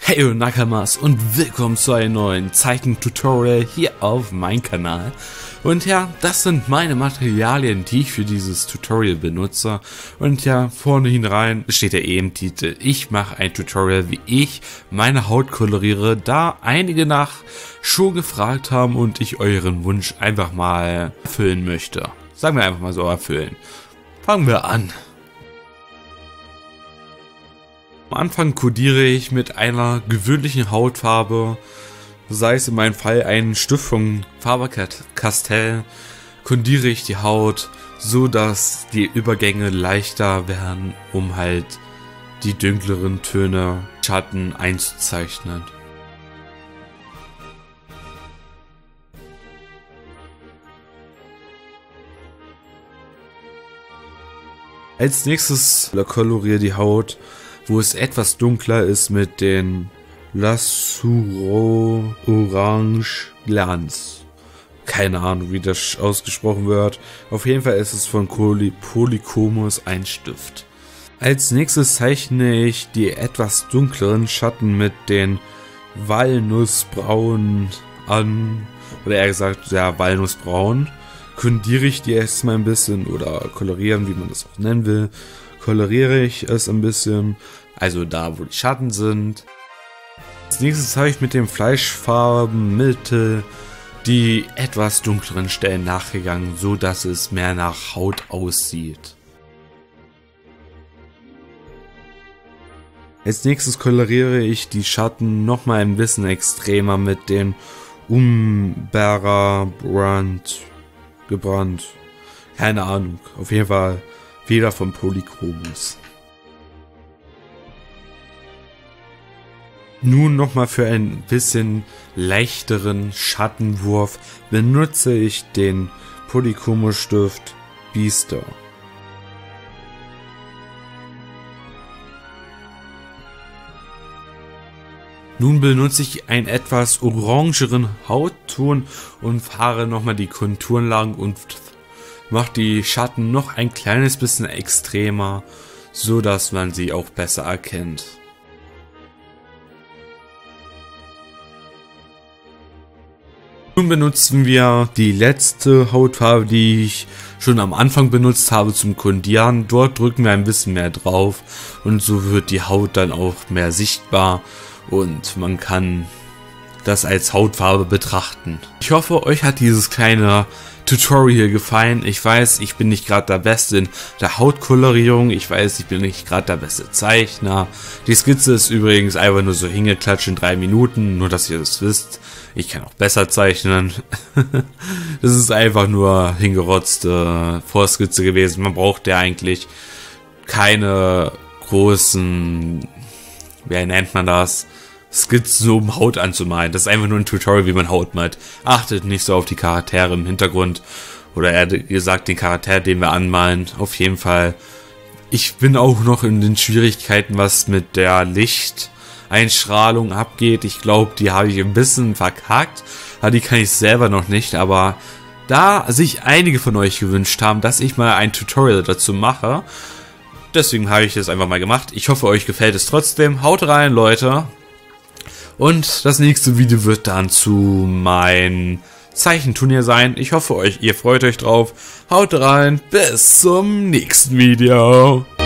Hey Nakamas und willkommen zu einem neuen Zeichentutorial hier auf meinem Kanal. Und ja, das sind meine Materialien, die ich für dieses Tutorial benutze. Und ja, vorne hinein steht der im Titel. Ich mache ein Tutorial, wie ich meine Haut koloriere, da einige nach schon gefragt haben und ich euren Wunsch einfach mal erfüllen möchte. Sagen wir einfach mal so erfüllen. Fangen wir an. Am Anfang kodiere ich mit einer gewöhnlichen Hautfarbe, sei es in meinem Fall ein Stift von Faber-Castell, kodiere ich die Haut, so dass die Übergänge leichter werden, um halt die dunkleren Töne, Schatten einzuzeichnen. Als nächstes koloriere die Haut, wo es etwas dunkler ist, mit den Lasuro Orange Glanz. Keine Ahnung, wie das ausgesprochen wird. Auf jeden Fall ist es von Polychromos ein Stift. Als nächstes zeichne ich die etwas dunkleren Schatten mit den Walnussbraun an. Oder eher gesagt, ja, Walnussbraun. Kodiere ich die erstmal ein bisschen oder kolorieren, wie man das auch nennen will. Koloriere ich es ein bisschen, also da, wo die Schatten sind. Als nächstes habe ich mit dem Fleischfarbenmittel die etwas dunkleren Stellen nachgegangen, so dass es mehr nach Haut aussieht. Als nächstes koloriere ich die Schatten nochmal ein bisschen extremer mit dem Umbera Brand gebrannt. Keine Ahnung, auf jeden Fall wieder von Polychromos. Nun nochmal für ein bisschen leichteren Schattenwurf benutze ich den Polychromos Stift Biester. Nun benutze ich einen etwas orangeren Hautton und fahre nochmal die Konturen lang und mache die Schatten noch ein kleines bisschen extremer, so dass man sie auch besser erkennt. Nun benutzen wir die letzte Hautfarbe, die ich schon am Anfang benutzt habe zum Kodieren. Dort drücken wir ein bisschen mehr drauf und so wird die Haut dann auch mehr sichtbar und man kann das als Hautfarbe betrachten. Ich hoffe, euch hat dieses kleine Tutorial gefallen. Ich weiß, ich bin nicht gerade der Beste in der Hautkolorierung. Ich weiß, ich bin nicht gerade der beste Zeichner. Die Skizze ist übrigens einfach nur so hingeklatscht in 3 Minuten, nur dass ihr das wisst. Ich kann auch besser zeichnen. Das ist einfach nur hingerotzte Vorskizze gewesen. Man braucht ja eigentlich keine großen, wie nennt man das, Skizzen, so um Haut anzumalen. Das ist einfach nur ein Tutorial, wie man Haut malt. Achtet nicht so auf die Charaktere im Hintergrund. Oder eher gesagt, den Charakter, den wir anmalen. Auf jeden Fall. Ich bin auch noch in den Schwierigkeiten, was mit der Lichteinstrahlung abgeht. Ich glaube, die habe ich ein bisschen verkackt. Aber die kann ich selber noch nicht. Aber da sich einige von euch gewünscht haben, dass ich mal ein Tutorial dazu mache, deswegen habe ich das einfach mal gemacht. Ich hoffe, euch gefällt es trotzdem. Haut rein, Leute. Und das nächste Video wird dann zu meinem Zeichenturnier sein. Ich hoffe, ihr freut euch drauf. Haut rein, bis zum nächsten Video.